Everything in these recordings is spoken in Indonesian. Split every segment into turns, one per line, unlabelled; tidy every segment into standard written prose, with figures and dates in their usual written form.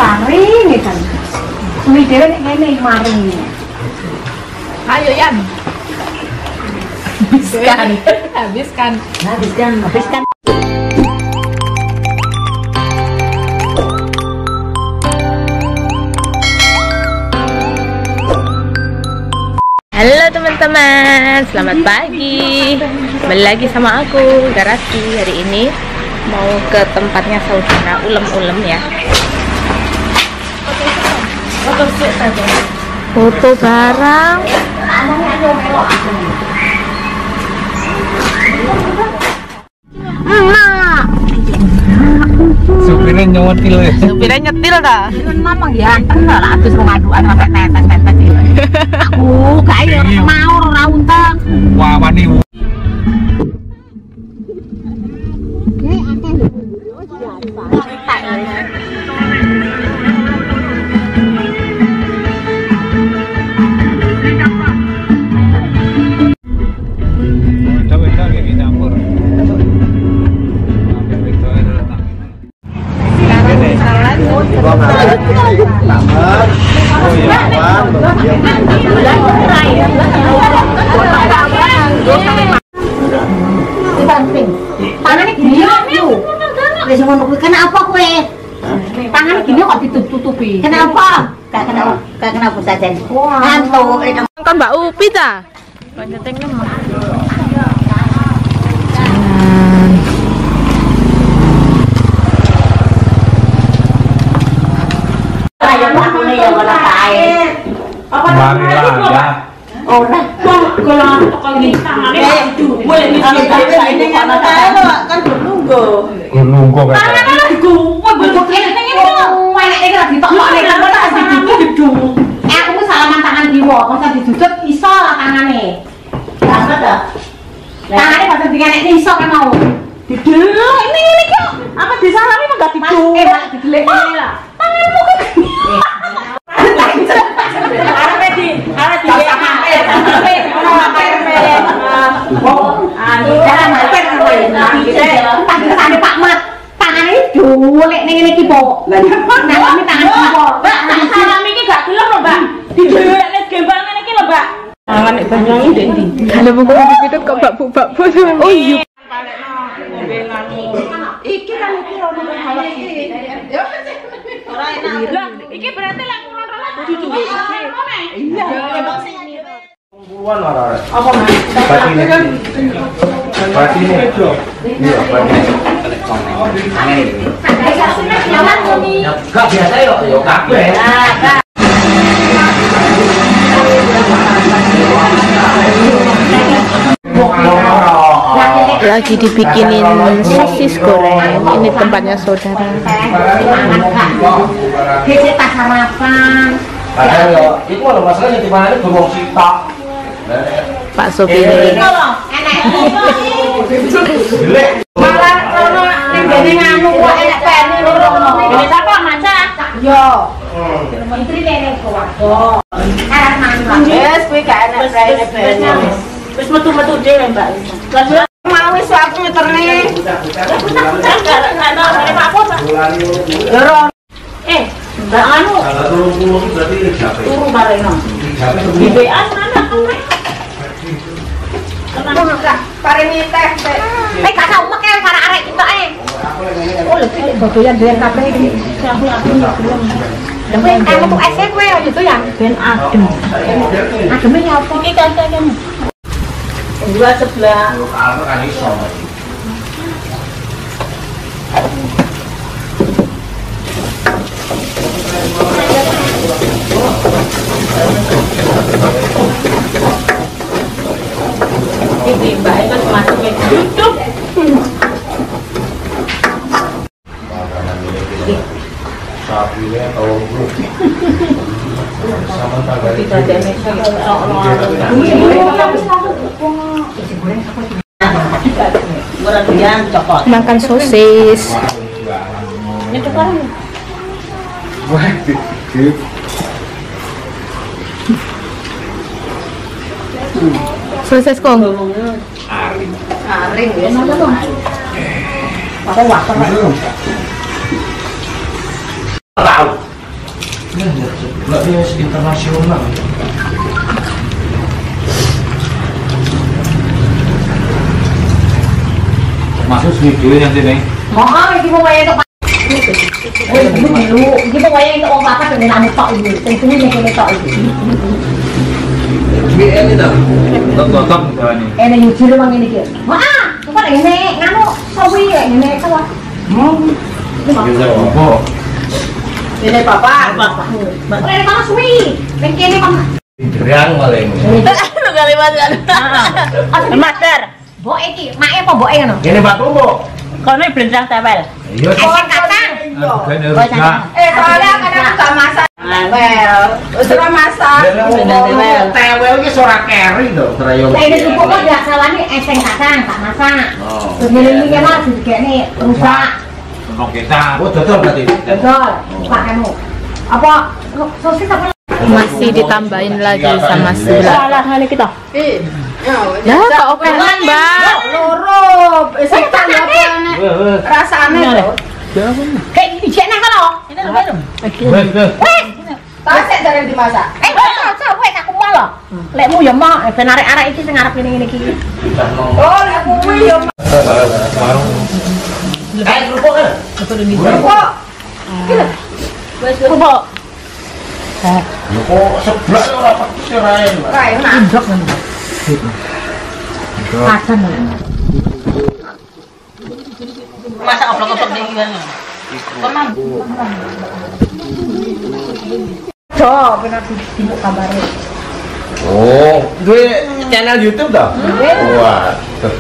Garing kan. Suwi dhewe nek ngene maring. Ayo Yan. Habiskan.
Halo teman-teman, selamat pagi. Kembali lagi sama aku, Garasi. Hari ini mau ke tempatnya saudara ulem-ulem ya. Foto barang. Emak.
Supirnya nyetil ya.
Supirnya nyetil dah.
Mamang ya, tenan lah abis ngaduan sampai tetes-tetes iki. Aku gak mau ora untung.
Wah, wani.
Tangannya gini yuk. Wis ngono kuwi kenapa kowe? Tangannya gini kok ditutupi. Kenapa? Gak kenapa saja. Ngantuk.
Kan Mbak Upi ta? Panjateng nemah.
Marilah ya.
Ora. Kalau gini tangannya boleh ini kan nunggu.
Nunggu kan.
Tangannya digowok bentuk ini enek iki lagi ditokne kan lagi diduduk. Aku salaman tangan kiwa, masa diduduk iso lah tangane. Banget dah. Tangane pas diganek iso kan mau. Diduduk ini iki apa disalami mah gak diduduk. Malah didelek ngene lah. Tanganmu kan. Pak Mat, tangannya dolek ning ngene iki, Po. Lah nang tangan kiwa. Mbak, tak salami iki gak gelem lho, Mbak. Didelek nek gembang ngene iki lho, Mbak. Tangan nek banyuwangi ndek ndi?
Kalau buku itu kok bakbu-bakbu. Oh iya.
Iki kan iki ono hal iki. Ora enak. Lah, iki berarti lek ngulon ora cucu. Iya.
Puluhan orang.
Apa Mas?
Batine. Iya, batine. Gak biasa yo kabeh.
Lagi dibikinin sosis goreng. Ini tempatnya saudara.
Kece tak sarapan.
Padahal yo iku lho masalahnya di mana itu gomong sitok.
Pak sopir.
Enak. Malah ono ning gene nganu kok enak pene lho. Ini sapa maca? Yo. Menteri kene keluarga. Arep mangan. Wes kuwi gak enak pene. Wis metu-metu dhewe, Mbak. Lah mau wis aku meterne. Pak Pos. Mbak anu. Kalau 30 berarti berapa? Turu bareng. Di WA mana kowe? Tenang Kak, pareni teh. Gak tau mek karo arek kita Oh, lebih dodoyan ben kabeh iki. Aku belum. Kowe metu es kowe gitu ya, ben adem. Ademe apa? Iki kan. Dua sebelah. Kalau kan iso. Ini Mbak itu masukin duduk.
Sapinya tahu belum? Sama
Makan sosis.
Ini coklat.
Wah,
Sosis kong.
Aring ya sama dong. Apa waktu?
tahu. Sebelah dia internasional. Masuk video yang sini.
Mohon iki mau wae tok. Iki mau wae tok apa dengan anu tok iki. Sing suwi nek kene tok iki.
Ini dah. Tok ini.
Ene nyuci mang ngene iki. Wah, kok ngene nganu suwi ngene kok.
Apa?
Ini papa. Ini kan suwi. Nek kene kon.
Derang malah ini.
Lu kalimat kan. Master.
Mbok iki, make apa mboke ngono?
Ini batu mbok.
Kono blendrang tewel.
Iya.
Kok kacang?
Soalnya kadang gak masak. Tewel. Wis ora masak.
Tewel iki ora keri to, trayong.
Lah ini cukup kok ya sawane eseng kacang, tak masak. Terus ngene iki mah digekne rusak.
Ono kecap. Oh, dodol berarti.
Betul. Pak kamu. Apa sosis apa?
Masih ditambahin lagi sama sebelah.
Salah ngene kita.
Ya, kok oke kan, Mbak?
Loro. Sing tak apa rasane lho. Kayak dijek nang kono. Ini lho, Mbak.
Wes.
Pasek dari dimasak. Coba aku mau lho. Lekmu ya mau ben arek-arek iki sing arep ngene-ngene iki. Oh, lekmu ya.
Warung. Kerupuk kan?
Kerupuk. Wes kerupuk.
Ya kok seblak ora pedes ora enak.
Kae nak ndok ngono. Kacang lho. Masak oplok-oplok ning ngene. Tenan. Cok, benar dimuk kabare.
Oh, duwe channel YouTube toh? Wah.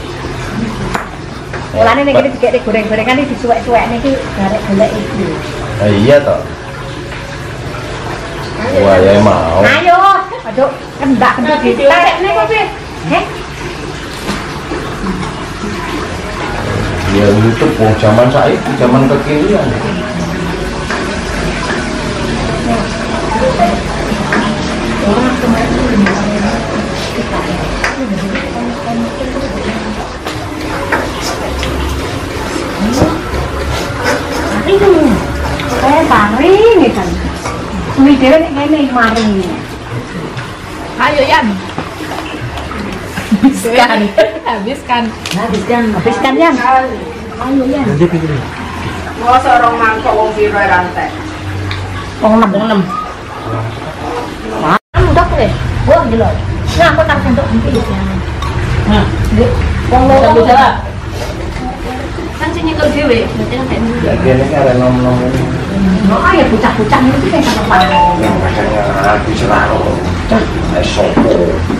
Mulane nek iki dikek goreng-gorengan iki disuwek-suwekne iki garek golek iki.
Iya toh. Wah, ya mau.
Ayo, aduh, kendak ditarekne kok piye? Heh.
Ya YouTube wong zaman saiki, zaman kekinian.
Itu. Paring kan. Suwi dhewe nek ngene maring. Ayo Yan. Habiskan. Habiskan Yan. Ayo Yan.
Masa orang mangkok wong piro rantai.
Wong 6. Udah deh. Wah, gila. Nah, aku tak sentuh nanti ya. Nah, wong loro bisa. Kan sing nyekel dhewe, berarti kan nek
Ya kene arek nom-nom ini.
oh ya bocah-bocah itu sing sampe parah.
Yang makanya aku seraro. Sopo.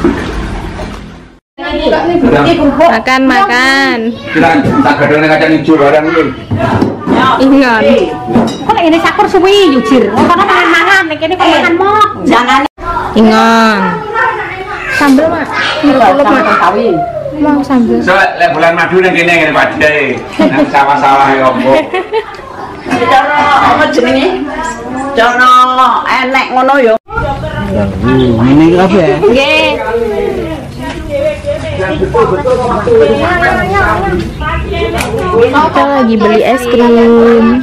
Makan.
Kita tak gadone kacang hijau barang iki.
Ingat.
Kok nek ngene sakur suwi yujir. Wong kono mangan, nek kene kok makan mok. Jangan
Ingat. Sambel, Mak.
kawin.
Mau sambel.
So, lek bulan madu nang kene ngene padhe. Nang sawah-sawah e opo.
Cara apa jenenge? Cara enek ngono yo.
Ini apa ya?
Nggih. Kita lagi beli es krim.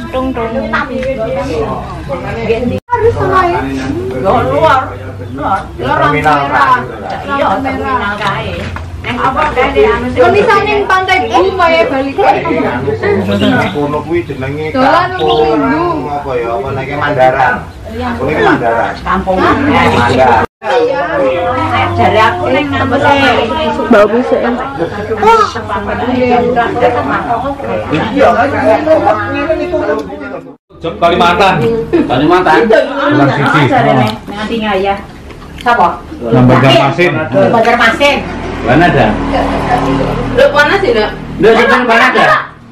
Luar. Terminal merah. Iya, terminal kae. Yang apa kae anu sing
Misalnya yang pantai pun kayak balik
Kono kuwi jenenge
Dolan
kampung
Minggu.
apa ya? Apa nek Mandaran. Kuwi Mandaran.
kampung.
Mandaran.
Jare aku ning apa
Bau busuk ya.
Iya kan. Kalimantan. Kalimantan. Pulang sisi.
Nanti ngaya. Sapa?
Banjarmasin.
Banjarmasin.
Mana ada?
Lu panas sih, Dak?
Udah di mana ada?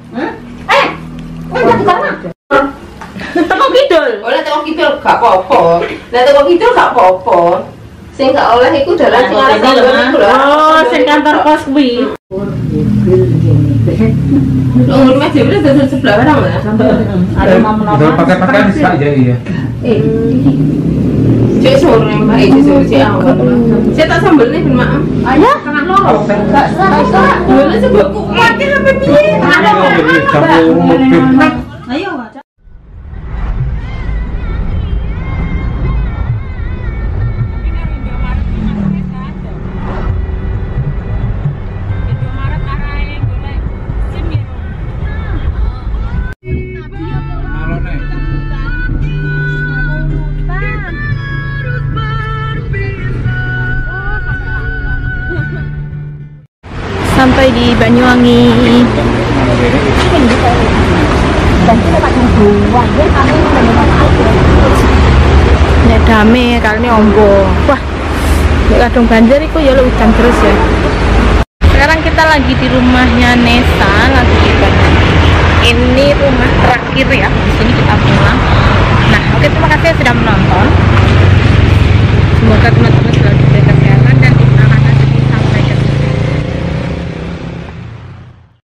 Mana di mana?
Teko kidul. Oleh teko kidul gak apa-apa. Lah teko kidul gak apa-apa. Sing gak oleh iku dalan sing arep iku lho.
Oh, sing kantor kos kuwi.
Umur mas dhewe dadi sebelah barang lho.
Ada mau menolak.
Pakai bisa ya iya.
Cek suruh mbak iki suruh si awak. Saya tak sambel nih ben maaf.
Ayo, kangen loro. Enggak salah.
Dulu sebabku mati apa piye?
Campur mobil.
Ayo.
sampai di Banyuwangi. Nek dame kali ini ombo. Wah, di kadung banjir itu ya hujan terus ya. Sekarang kita lagi di rumahnya Nesa, lagi di Bandung. Ini rumah terakhir ya, di sini kita pulang. Nah, oke, terima kasih sudah menonton. Semoga teman-teman selalu